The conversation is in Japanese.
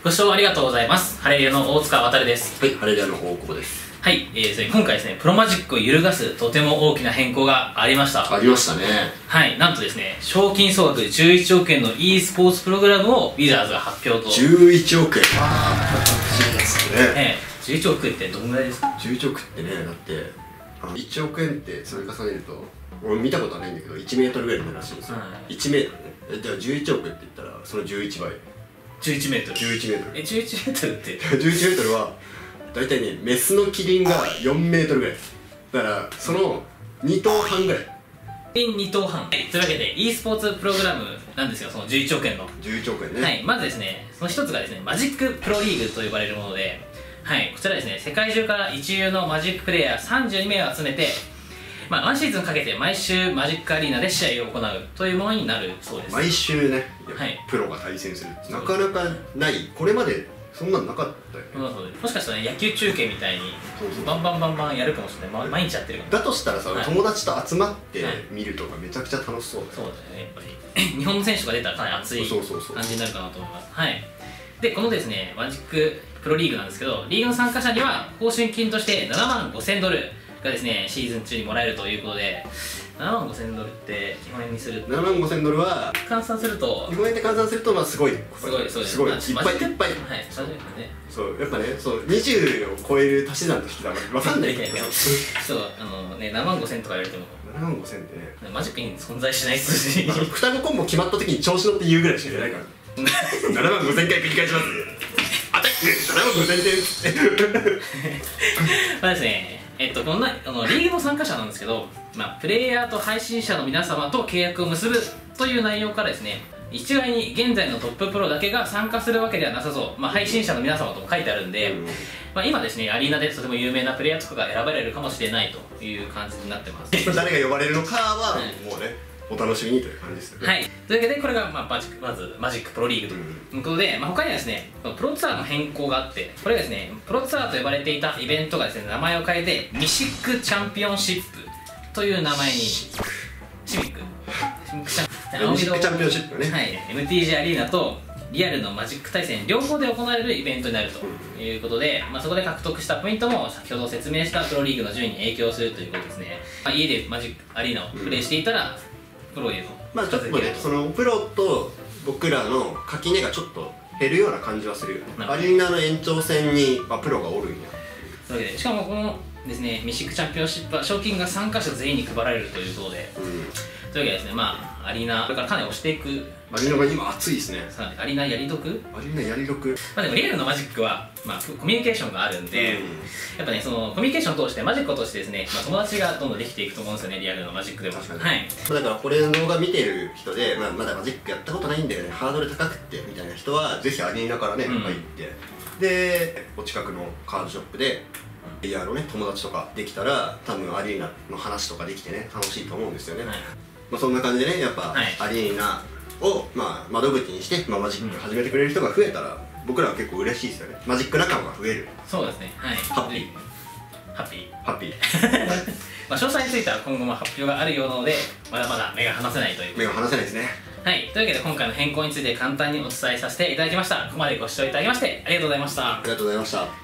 ご視聴ありがとうございます。ハレリアの大塚渉です。 はい、ハレリアの大久保です。 はい、今回ですね、プロマジックを揺るがすとても大きな変更がありました。 ありましたね。 はい、なんとですね、賞金総額11億円の e スポーツプログラムをウィザーズが発表と。 11億円。不思議ですね。 11億円ってどんぐらいですか ？11億ってね、だって1億円って積み重ねると、俺見たことはないんだけど1メートルぐらいになるらしいんですよ。1メートルね。じゃあ11億円って言ったらその11倍。11メートル。11メートル。 11メートルって。 11メートルは大体ね、メスのキリンが4メートルぐらい。だからその2頭半ぐらい。 2頭半。というわけで e スポーツプログラムなんですよ、その11億円の。 11億円ね。 はい、まずですね、その一つがですね、マジックプロリーグと呼ばれるもので、はい、こちらですね、世界中から一流のマジックプレイヤー32名を集めて、1シーズンかけて毎週マジックアリーナで試合を行うというものになるそうです。 毎週ね、 はい、 プロが対戦する。なかなかない。これまでそんなのなかったよね。 もしかしたら、ね、野球中継みたいにバンバンやるかもしれない。毎日やってるかも。 だとしたらさ、友達と集まって見るとかめちゃくちゃ楽しそうだよね。 そうだよね、やっぱり日本の選手が出たらかなり熱い感じになるかなと思います。はい、でこのですね、マジックプロリーグなんですけど、リーグの参加者には報酬金として7万5000ドルがですね、シーズン中にもらえるということで、7万5000ドルって日本円にすると、 7万5000ドルは換算すると、 日本円で換算すると、まあすごい、 そうです、 すごい、いっぱいいっぱい、 はい、 そうやっぱね、そう20を超える足し算として分かんないけど、 そうね、7万5000とか言われても 7万5000ってね、 マジックに存在しない数字。 双子コンボ決まった時に調子乗って言うぐらいしか言えないから7万5000回繰り返しますね。アタック7万5000点まあですね、このリーグの参加者なんですけど、プレイヤーと配信者の皆様と契約を結ぶという内容からですね、一概に現在のトッププロだけが参加するわけではなさそう、配信者の皆様とも書いてあるんで、今ですね、アリーナでとても有名なプレイヤーとかが選ばれるかもしれないという感じになってます。 誰が呼ばれるのかはもうね、お楽しみにという感じですよね。 はい、というわけでこれがまずマジックプロリーグということで、他にはですね、プロツアーの変更があって、これがですね、プロツアーと呼ばれていたイベントがですね、名前を変えてミシックチャンピオンシップという名前に。シミックチャンピオンシップね。 はい、MTG アリーナとリアルのマジック対戦両方で行われるイベントになるということで、そこで獲得したポイントも先ほど説明したプロリーグの順位に影響するということですね。家でマジックアリーナをプレイしていたら、プロへのちょっとね、そのプロと僕らの垣根がちょっと減るような感じはするよね。アリーナの延長線にプロがおるんや。 というわけで、しかもこのですね、ミシックチャンピオンシップは賞金が参加者全員に配られるということで、というわけでですね、アリーナこれからかなり押していく。 アリーナが今熱いですね。 アリーナやり得？ アリーナやり得。 でもリアルのマジックはコミュニケーションがあるんで、やっぱね、そのコミュニケーションを通してマジックを通してですね、友達がどんどんできていくと思うんですよね、リアルのマジックでも。はい、 だからこれの動画見てる人で、まだマジックやったことないんだよね、ハードル高くってみたいな人はぜひアリーナからね、入ってでお近くのカードショップでAR のね友達とかできたら、多分アリーナの話とかできてね、楽しいと思うんですよね。そんな感じでね、やっぱアリーナを窓口にしてマジック始めてくれる人が増えたら、僕らは結構嬉しいですよね。マジック仲間が増える。 そうですね。はい、ハッピー詳細については今後も発表があるようなので、まだまだ目が離せないという。 目が離せないですね。 はい、というわけで今回の変更について簡単にお伝えさせていただきました。ここまでご視聴いただきましてありがとうございました。 ありがとうございました。